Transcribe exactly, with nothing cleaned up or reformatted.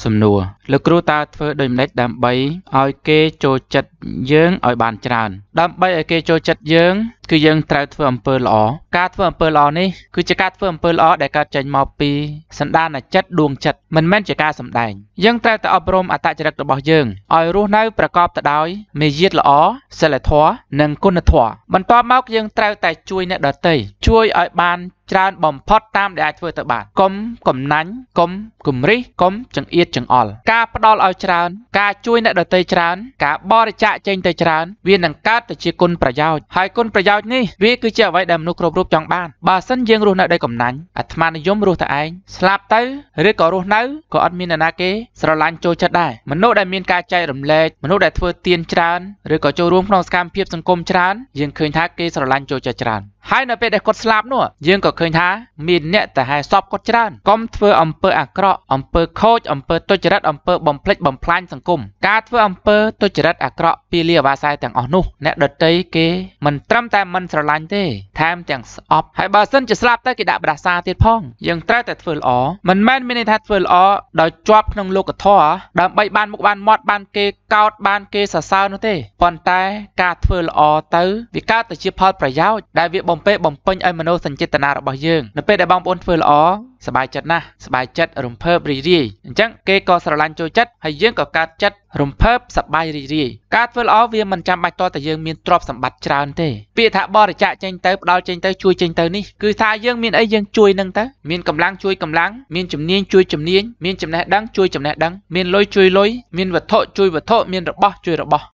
សំណួរលោកគ្រូតើធ្វើដូចម្តេចដើម្បីឲ្យគេចូលចិត្តយើងឲ្យបានច្រើនដើម្បីឲ្យគេចូលចិត្តយើងគឺយើងត្រូវធ្វើអំពើល្អការធ្វើអំពើល្អនេះគឺជាការធ្វើអំពើល្អដែលកើតចេញមកពីសន្តានចិត្តដួងចិត្តមិនមែនជាការសម្ដែងយើងត្រូវតែអប់រំអត្តចរិតរបស់យើងឲ្យរស់នៅប្រកបទៅដោយមេយាទល្អសិលធម៌និងគុណធម៌បន្ទាប់មកយើងត្រូវតែជួយអ្នកដទៃជួយឲ្យបានច្រើនបំផុតតាមដែលអាចធ្វើទៅបានកុំកំណាញ់កុំគំរិះកុំចង្អៀតចង្អល់ការផ្ដល់ឲ្យច្រើនការជួយអ្នកដទៃច្រើនការបរិច្ចាគចេញទៅច្រើនវានឹងកើតទៅជាគុណប្រយោជន៍ហើយគុណប្រយោជន៍នេះវាគឺជាអ្វីដែលមនុស្សគ្រប់រូបចង់បានបើសិនយើងរស់នៅដោយកំណាញ់អាត្មានិយមរស់តែឯងស្លាប់ទៅឬក៏រស់នៅក៏អត់មានអ្នកណាគេស្រឡាញ់ចូលចិត្តដែរមនុស្សដែលមានការចែករំលែកមនុស្សដែលធ្វើទានច្រើនឬក៏ចូលរួមក្នុងសកម្មភាពសង្គមច្រើនយើងឃើញថាគេស្រឡាញ់ចូលចិត្តច្រើនហើយនៅពេលដែលគាត់ស្លាប់នោះយើងក៏ឃើញថាមានអ្នកតែហែសពគាត់ច្រើនកុំធ្វើអំពើអាក្រក់អំពើខូចអំពើទុច្ចរិតអំពើបំផ្លិចបំផ្លាញសង្គមការធ្វើអំពើទុច្ចរិតអាក្រក់ពីលាអាបាស័យទាំងអស់នោះអ្នកដតីគេមិនត្រឹមតែមិនស្រឡាញ់ទេថែមទាំងស្អប់ហើយបើសិនជាស្លាប់ទៅគេដាក់ផ្ដាសាទៀតផងយើងត្រូវតែធ្វើល្អមិនមែនមានន័យថាធ្វើល្អដោយជាប់ក្នុងលោកធម៌ដើម្បីបានមុខបានមាត់បានគេកោតបានគេសរសើរនោះទេប៉ុន្តែការធ្វើល្អទៅវាកើតទៅជាផលប្រយោជន៍ដែលវាបំពេបំពេញឲ្យមនោសញ្ចេតនារបស់យើងនៅពេលដែលបងប្អូនធ្វើល្អសប្បាយចិត្តណាស់សប្បាយចិត្តរំភើបរីករាយអញ្ចឹងគេក៏ស្រឡាញ់ចូលចិត្តហើយយើងក៏កើតចិត្តរំភើបសប្បាយរីករាយការធ្វើល្អវាមិនចាំបាច់តតែយើងមានទ្រព្យសម្បត្តិច្រើនទេពាក្យថាបរិច្ចាគចេញទៅផ្ដល់ចេញទៅជួយចេញទៅនេះគឺថាយើងមានអីយើងជួយនឹងទៅមានកម្លាំងជួយកម្លាំងមានជំនាញជួយជំនាញមានចំណេះដឹងជួយចំណេះដឹងមានលុយជួយលុយមានវត្ថុជួយវត្ថុមានរបស់ជួយរបស់